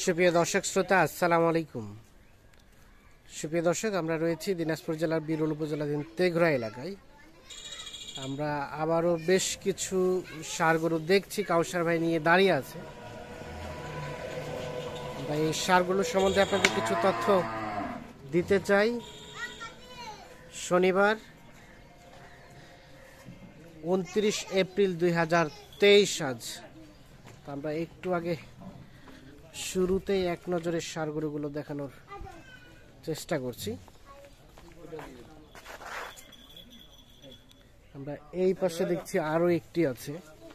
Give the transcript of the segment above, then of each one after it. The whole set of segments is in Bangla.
সুপ্রিয় দর্শক শ্রোতা, আসসালামু আলাইকুম। সুপ্রিয় দর্শক, আমরা রয়েছি দিনাজপুর জেলার বিরল উপজেলাধীন তেঘরা এলাকায়। আমরা আবারও বেশ কিছু ষাঁড় গরু দেখছি, কাউসার ভাই নিয়ে দাঁড়িয়ে আছে। আমরা এই ষাঁড়গুলোর সম্বন্ধে আপনাদের কিছু তথ্য দিতে চাই। শনিবার 29 এপ্রিল 2023 আজ। আমরা একটু আগে শুরুতেই এক নজরে ষাঁড় গরুগুলো দেখানোর চেষ্টা করছি। আমরা এই পাশে দেখছি আরো একটি আছে।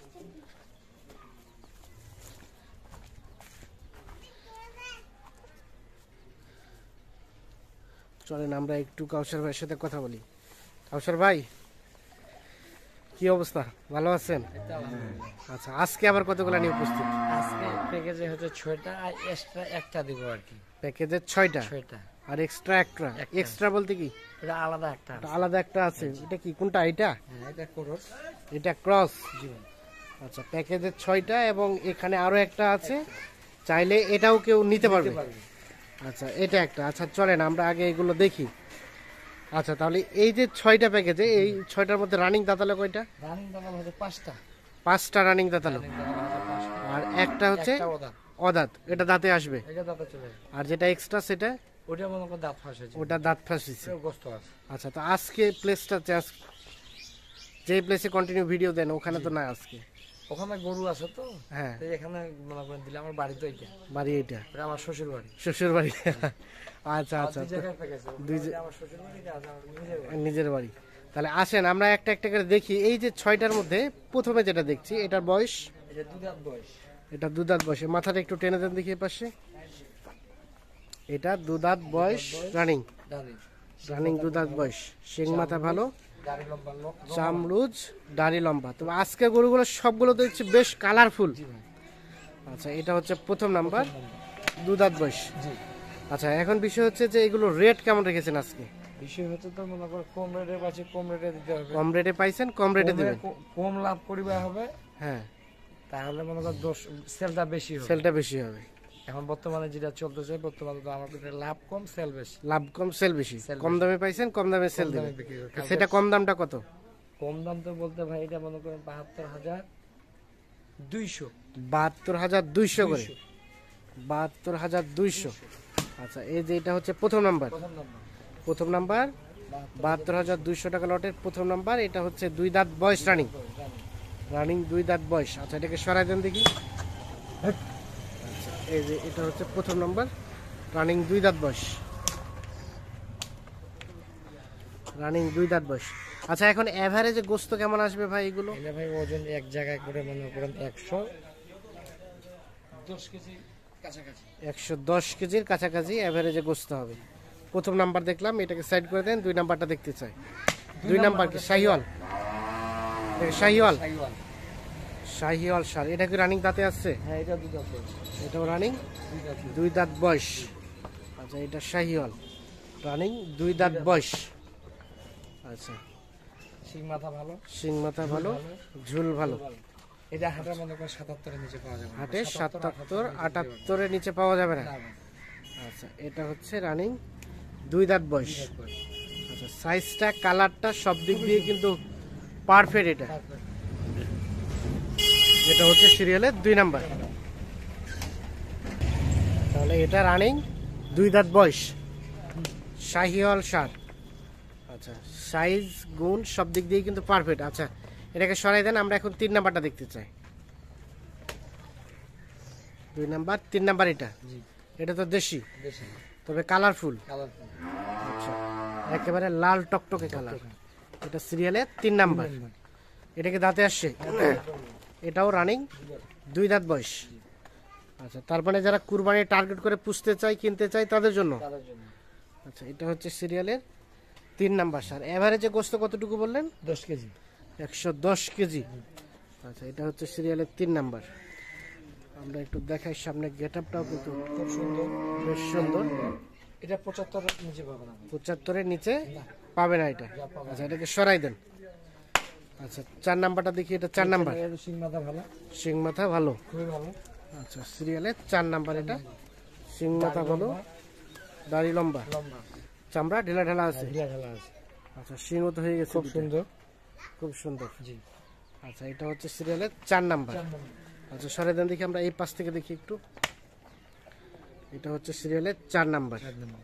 চলেন আমরা একটু কাউসার ভাইয়ের সাথে কথা বলি। কাউসার ভাই, কি অবস্থা? ভালো আছেন? আচ্ছা, আজকে আবার কতগুলো নিয়ে উপস্থিত? আজকে প্যাকেজে হচ্ছে 6টা আর এক্সট্রা একটা দিব আর কি। প্যাকেজে 6টা আর এক্সট্রা একটা। এক্সট্রা বলতে কি? এটা আলাদা একটা আছে। আলাদা একটা আছে। এটা কি, কোনটা? এটা এটা ক্রস। এটা ক্রস। জি। আচ্ছা, প্যাকেজে 6টা এবং এখানে আরো একটা আছে, চাইলে এটাও কেউ নিতে পারবে। আচ্ছা, এটা একটা। আচ্ছা চলেন আমরা আগে এগুলো দেখি। আচ্ছা, তাহলে এই যে 6টা প্যাকেজে, এই 6টার মধ্যে রানিং দাঁতালো কয়টা? রানিং দাঁতালো হচ্ছে 5টা। 5টা রানিং দাঁতালো। আর একটা হচ্ছে অদাঁত, এটা দাঁতে আসবে। এটা দাঁতে চলে। আর যেটা এক্সট্রা সেটা ওটা মনে করো দাঁত ফাঁসেছে। ওটা দাঁত ফাঁসিছে। গোস্ত আছে। আচ্ছা, তো আজকে প্লেসটা যে প্লেসে কন্টিনিউ ভিডিও দেন ওখানে তো না আজকে। ওখানে গরু আছে তো। হ্যাঁ, এখানে মনে করেন দিলে আমার বাড়ি তো এটা। বাড়ি এটা? এটা আমার শ্বশুর বাড়ি। শ্বশুর বাড়ি। আচ্ছা আচ্ছা, আমার শ্বশুর বাড়ি আর আমার নিজের বাড়ি। তাহলে আসেন আমরা একটা একটা করে দেখি। এই যে 6টার মধ্যে প্রথমে যেটা দেখছি, এটার বয়স? এটা দুধাত বয়স। এটা দুধাত বয়সে। মাথাটা একটু টেনে দেন দেখি পাশে। এটা দুধাত বয়স, রানিং দুধাত বয়স। শিং মাথা ভালো, চামড়ুজ, দাড়ি লম্বা। তবে আজকে গরুগুলো সবগুলো তো দেখছি বেশ কালারফুল। আচ্ছা, এটা হচ্ছে প্রথম নাম্বার, দুধাত বয়স। আচ্ছা, এখন বিষয় হচ্ছে যে এগুলো রেট কেমন রেখেছেন আজকে? বিষয় হচ্ছে তো মনে করো কম রেটে পাচ্ছি, কম রেটে দিতে হবে। কম রেটে পাইছেন, কম রেটে দেবেন। কম লাভ করিবা হবে। হ্যাঁ, তাহলে মনে করো সেলটা বেশি হবে। সেলটা বেশি হবে। এখন বর্তমানে যেটা চলতেছে, বর্তমানে তো আমার লাভ কম সেল বেশি। লাভ কম সেল বেশি। কম দামে পাইছেন, কম দামে সেল দেবেন। সেটা কম দামটা কত? কম দাম তো বলতে ভাই এটা মনে করেন 72,200। 72,200 করে। 72,200। আচ্ছা, এই যে এটা হচ্ছে প্রথম নাম্বার। প্রথম নাম্বার 72,200 টাকা লটের প্রথম নাম্বার। এটা হচ্ছে দুই দাঁত বয়স, রানিং দুই দাঁত বয়স। আচ্ছা, এটাকে সরাই দেন দেখি। আচ্ছা, এই যে এটা হচ্ছে প্রথম নাম্বার, রানিং দুই দাঁত বয়স। আচ্ছা, এখন এভারেজে গোস্ত কেমন আসবে ভাই এগুলো? ভাই ওজন এক জায়গায় করে মনে করেন 110 কেজি কাছাকাছি। 110 কেজির কাছাকাছি এভারেজে গোস্ত হবে। প্রথম নাম্বার দেখলাম, এটাকে সাইড করে দেন। দুই নাম্বারটা দেখতে চাই। দুই নাম্বার কি শাহিওয়াল? শাহিওয়াল ষাঁড়। এটা কি রানিং দাঁতে আসছে? হ্যাঁ, এটা দুই দাঁত বয়স। এটাও রানিং দুই দাঁত বয়স। আচ্ছা, এটা শাহিওয়াল, রানিং দুই দাঁত বয়স। আচ্ছা, শিং মাথা ভালো, ঝুল ভালো। এটা হাটের মনে করেন 77-এর নিচে পাওয়া যাবে। হাটে 77, 78-এর নিচে পাওয়া যাবে না। আচ্ছা, এটা হচ্ছে রানিং দুই দাঁত বয়স। আচ্ছা, সাইজটা, কালারটা সব দিক দিয়ে কিন্তু পারফেক্ট। এটা হচ্ছে সিরিয়ালের 2 নাম্বার। তাহলে এটা রানিং দুই দাঁত বয়স, শাহিওয়াল ষাঁড়। আচ্ছা, সাইজ, গুণ সব দিক দিয়ে কিন্তু পারফেক্ট। আচ্ছা, এটাকে সরাই দেন। আমরা এখন 3 নাম্বারটা দেখতে চাই। 2 নাম্বার, 3 নাম্বার। এটা তো দেশি, তবে কালারফুল। আচ্ছা, একেবারে লাল টকটকে কালার। এটা সিরিয়ালের 3 নাম্বার। এটাকে দাঁতে আসছে? এটাও রানিং দুই দাঁত বয়স। আচ্ছা, তারপরে যারা কুরবানি টার্গেট করে পুষতে চাই, কিনতে চাই তাদের জন্য। আচ্ছা, এটা হচ্ছে সিরিয়ালের 3 নাম্বার ষাঁড়। এভারেজে গোস্ত কতটুকু বললেন? 10 কেজি। 110 কেজি। আচ্ছা, এটা হচ্ছে সিরিয়ালের 3 নাম্বার। আমরা একটু দেখাই সামনে। গেটআপটাও কিন্তু খুব সুন্দর, বেশ সুন্দর। এটা 75-এর নিচে পাবে না। 75-এর নিচে পাবে না এটা। আচ্ছা, এটাকে সরাই দেন। আচ্ছা, 4 নাম্বারটা দেখি। এটা 4 নাম্বার। শিং মাথা ভালো, শিং মাথা ভালো, খুবই ভালো। আচ্ছা, সিরিয়ালের 4 নাম্বার। এটা সিং মাথা ভালো, দাড়ি লম্বা, লম্বা, চামড়া ঢেলা ঢেলা আছে। ঢিলা ঢালা আছে। আচ্ছা, সিংও তো হয়ে গেছে, খুব সুন্দর। খুব সুন্দর। জি। আচ্ছা, এটা হচ্ছে সিরিয়ালের 4 নাম্বার। 4 নম্বর। আচ্ছা, সরে দেন দেখি, আমরা এই পাশ থেকে দেখি একটু। এটা হচ্ছে সিরিয়ালের 4 নাম্বার। 4 নম্বর।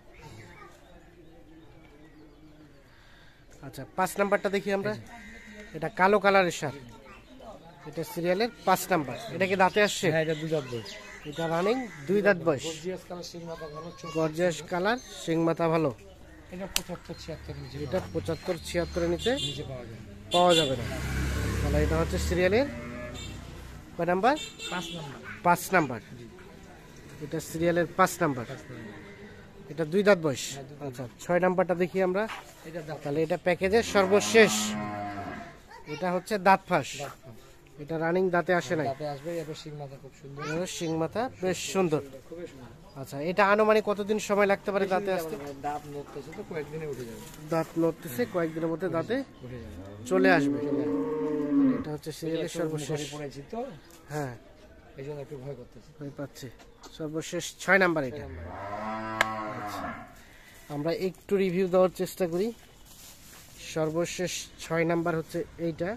আচ্ছা, 5 নাম্বারটা দেখি আমরা। এটা কালো কালারের সার, এটা সিরিয়ালের 5 নাম্বার। এটা কি দাঁতে আসছে? হ্যাঁ, এটা 2 দাঁত বয়স। এটা রানিং 2 দাঁত বয়স। গর্জিয়াস কালার, সিং মাথা ভালো, চোখ। গর্জিয়াস কালার, সিং মাথা ভালো। এটা 75-76 নিচে এটা 75-76 এর নিচে নিচে পাওয়া যায়। পাওয়া যাবে না। তাহলে এটা হচ্ছে সিরিয়ালের কয় নাম্বার? 5 নম্বর। 5 নাম্বার। এটা সিরিয়ালের 5 নাম্বার। এটা 2 দাঁত বয়স। আচ্ছা, 6 নাম্বারটা দেখি আমরা। এটা দাঁত। তাহলে এটা প্যাকেজের সর্বশেষ। এটা হচ্ছে দাঁত ফাঁস। এটা রানিং দাঁতে আসে নাই। দাঁতে আসবে। এবার সিং মাথা খুব সুন্দর। এর শিং মাথা বেশ সুন্দর। খুবই সুন্দর। আচ্ছা, এটা আনুমানিক কতদিন সময় লাগতে পারে দাঁতে আসতে? দাঁত নড়তেছে তো কয়েকদিনে উঠে যাবে। দাঁত নড়তেছে, কয়েকদিনের মধ্যে দাঁতে উঠে যাবে। চলে আসবে। এটা হচ্ছে সিরিয়ালের সর্বশেষ। পড়েছি তো, হ্যাঁ, এই জন্য একটু ভয় করতেছি। ভয় পাচ্ছি। সর্বশেষ 6 নাম্বার এটা। আচ্ছা, আমরা একটু রিভিউ দেওয়ার চেষ্টা করি। সর্বশেষ 6 নাম্বার হচ্ছে এইটা।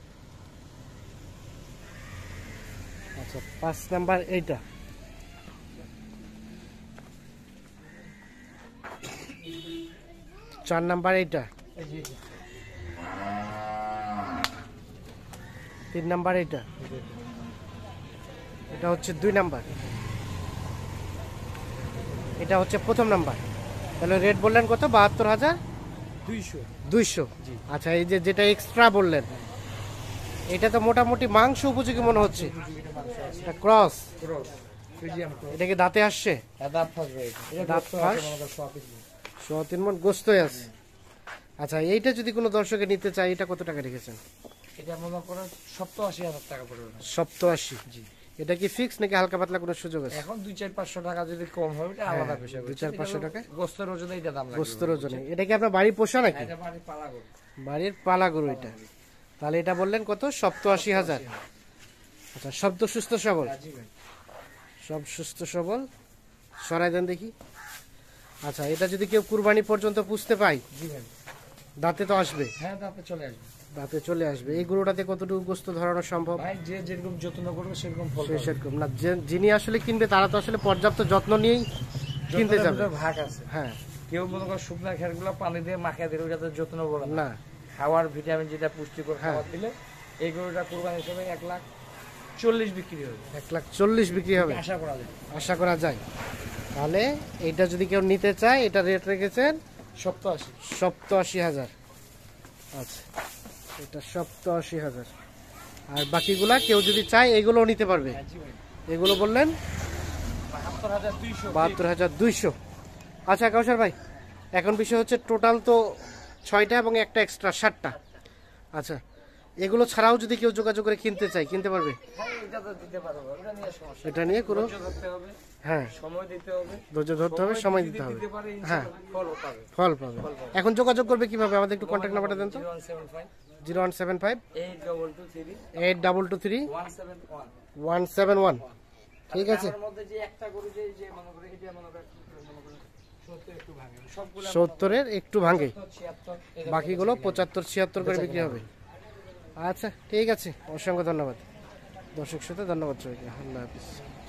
আচ্ছা, 5 নাম্বার এইটা। চার নাম্বার এইটা। এই যে 3 নাম্বার এইটা। এটা হচ্ছে 2 নাম্বার। এটা হচ্ছে প্রথম নাম্বার। তাহলে রেট বললেন কত? 72,200। 200। আচ্ছা, এই যে যেটা এক্সট্রা বললেন, এটা তো মোটামুটি মাংস উপযোগী মনে হচ্ছে। এটা ক্রস, ক্রস, ফ্রিজিয়ান ক্রস। এটা কি দাঁতে আসছে? দাঁত ফাঁসবে। এটা দাঁত দাঁত ফাঁস। ফাঁস। 3 মণ গোস্তই আছে। আচ্ছা, এইটা যদি কোনো দর্শকে নিতে চায়, এটা কত টাকা রেখেছেন? এটা মনে করেন 87,000 টাকা পড়বে। 87। জি। এটা কি ফিক্স নাকি হালকা পাতলা কোনো সুযোগ আছে? এখন 2-4-500 টাকা যদি কম হবে এটা আলাদা বিষয়। 2-4-500 টাকা গোস্তের ওজনে এটা দাম লাগবে। গোস্তের ওজনে। এটা কি আপনার বাড়ি পোষা নাকি? এটা বাড়ি পালা গরু। বাড়ির পালা গরু এটা। তাহলে এটা বললেন কত? 87,000। আচ্ছা, শব্দ সুস্থ সবল, জি ভাই। সব সুস্থ সবল। সরাই দেন দেখি। আচ্ছা, এটা যদি কেউ কুরবানি পর্যন্ত পুষতে পায়, জি ভাই। দাঁতে তো আসবে? হ্যাঁ, দাঁতে চলে আসবে। দাঁতে চলে আসবে। এই গরুটাতে কতটুকু গোস্ত ধরানো সম্ভব? ভাই যে যেরকম যত্ন করবে সেরকম ফল পাবে। সেরকম না, যিনি আসলে কিনবে তারা তো আসলে পর্যাপ্ত যত্ন নিয়েই কিনতে যত্নের যাবে। ভিতরে ভাগ আছে। হ্যাঁ, কেউ মনে করে শুকনা খেরগুলো পানি দিয়ে মাখিয়ে দিলে ওটাতে যত্ন বলে না। না, খাওয়ার ভিটামিন যেটা পুষ্টিকর হ্যাঁ। খাবার দিলে এই গরুটা কোরবানি হিসেবে 1,40,000 বিক্রি হবে। 1,40,000 বিক্রি হবে আশা করা যায়। আশা করা যায়। তাহলে এটা যদি কেউ নিতে চায়, এটা রেট রেখেছেন 87। 87,000। আচ্ছা, এটা 87,000। আর বাকিগুলা কেউ যদি চায় এগুলোও নিতে পারবে। হ্যাঁ, জি ভাই। এগুলো বললেন 72,200। 72,200। আচ্ছা কাউসার ভাই, এখন বিষয় হচ্ছে টোটাল তো 6টা এবং একটা এক্সট্রা 7টা। আচ্ছা, এগুলো ছাড়াও যদি কেউ যোগাযোগ করে কিনতে চায়, কিনতে পারবে? হ্যাঁ, এটা তো দিতে পারবো। এটা নিয়ে সমস্যা নেই। এটা নিয়ে কোনো, ধৈর্য ধরতে হবে, হ্যাঁ, সময় দিতে হবে। ধৈর্য ধরতে হবে, সময় দিতে যদি হবে। দিতে পারে হ্যাঁ, ইনশাআল্লাহ ফলও পাবে। ফল পাবে। এখন যোগাযোগ করবে কিভাবে? আমাদের একটু কন্ট্যাক্ট নাম্বারটা দেন তো। 0175 0175 8223 8223 171। 171। ঠিক আছে, তার মধ্যে যে একটা গরু যে মনে করে এটা মনে করে 70 একটু ভাঙে। সবগুলো 70-এর একটু ভাঙে, 76 বাকিগুলো 75-76 করে বিক্রি হবে। আচ্ছা, ঠিক আছে, অসংখ্য ধন্যবাদ। দর্শক সাথে ধন্যবাদ সবাইকে। আল্লাহ হাফিজ।